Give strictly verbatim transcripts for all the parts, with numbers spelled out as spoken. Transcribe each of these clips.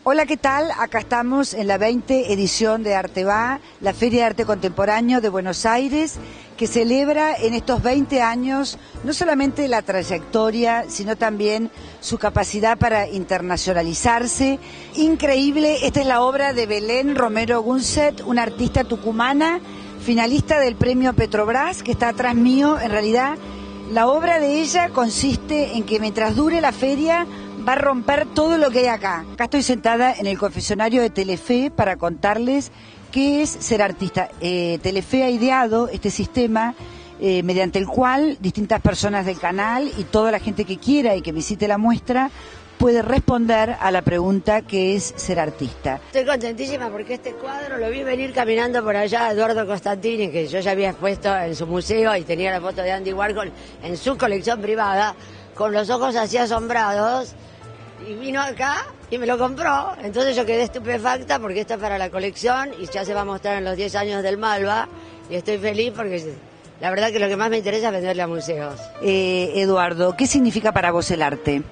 Hola, ¿qué tal? Acá estamos en la veinte edición de Arteba, la Feria de Arte Contemporáneo de Buenos Aires, que celebra en estos veinte años no solamente la trayectoria, sino también su capacidad para internacionalizarse. Increíble, esta es la obra de Belén Romero Gunset, una artista tucumana, finalista del premio Petrobras, que está atrás mío. En realidad, la obra de ella consiste en que mientras dure la feria, va a romper todo lo que hay acá. Acá estoy sentada en el confesionario de Telefe para contarles qué es ser artista. Eh, Telefe ha ideado este sistema eh, mediante el cual distintas personas del canal y toda la gente que quiera y que visite la muestra puede responder a la pregunta que es ser artista. Estoy contentísima porque este cuadro lo vi venir caminando por allá Eduardo Costantini, que yo ya había expuesto en su museo y tenía la foto de Andy Warhol en su colección privada, con los ojos así asombrados. Y vino acá y me lo compró, entonces yo quedé estupefacta porque esto es para la colección y ya se va a mostrar en los diez años del Malva y estoy feliz porque la verdad que lo que más me interesa es venderle a museos. Eh, Eduardo, ¿qué significa para vos el arte?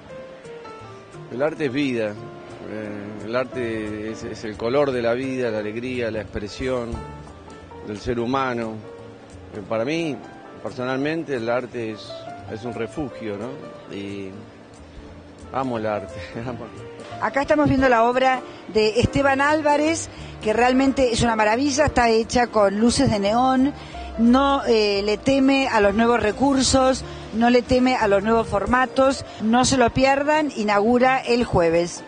El arte es vida, eh, el arte es, es el color de la vida, la alegría, la expresión del ser humano. Eh, para mí, personalmente, el arte es, es un refugio, ¿no? Y amo el arte, amo. Acá estamos viendo la obra de Esteban Álvarez, que realmente es una maravilla, está hecha con luces de neón, no eh, le teme a los nuevos recursos, no le teme a los nuevos formatos, no se lo pierdan, inaugura el jueves.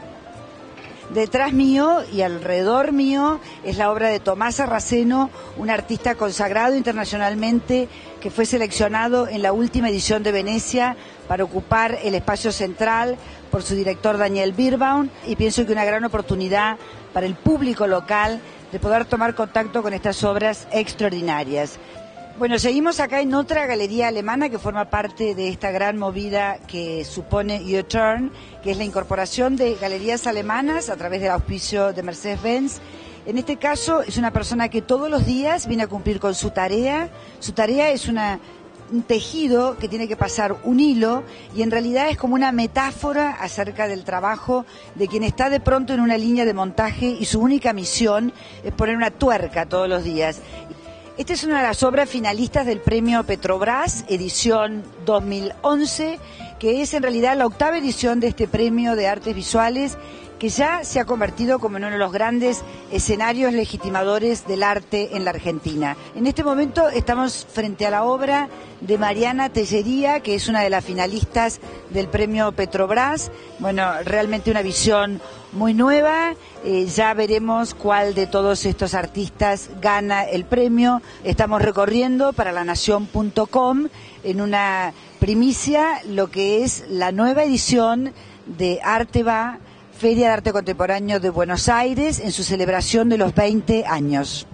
Detrás mío y alrededor mío es la obra de Tomás Arraceno, un artista consagrado internacionalmente que fue seleccionado en la última edición de Venecia para ocupar el espacio central por su director Daniel Birbaum, y pienso que una gran oportunidad para el público local de poder tomar contacto con estas obras extraordinarias. Bueno, seguimos acá en otra galería alemana que forma parte de esta gran movida que supone U-Turn, que es la incorporación de galerías alemanas a través del auspicio de Mercedes-Benz. En este caso es una persona que todos los días viene a cumplir con su tarea. Su tarea es una, un tejido que tiene que pasar un hilo y en realidad es como una metáfora acerca del trabajo de quien está de pronto en una línea de montaje y su única misión es poner una tuerca todos los días. Esta es una de las obras finalistas del premio Petrobras, edición dos mil once, que es en realidad la octava edición de este premio de artes visuales, que ya se ha convertido como en uno de los grandes escenarios legitimadores del arte en la Argentina. En este momento estamos frente a la obra de Mariana Tellería, que es una de las finalistas del premio Petrobras. Bueno, realmente una visión muy nueva. Eh, ya veremos cuál de todos estos artistas gana el premio. Estamos recorriendo para la nación punto com en una primicia lo que es la nueva edición de Arteba, Feria de Arte Contemporáneo de Buenos Aires, en su celebración de los veinte años.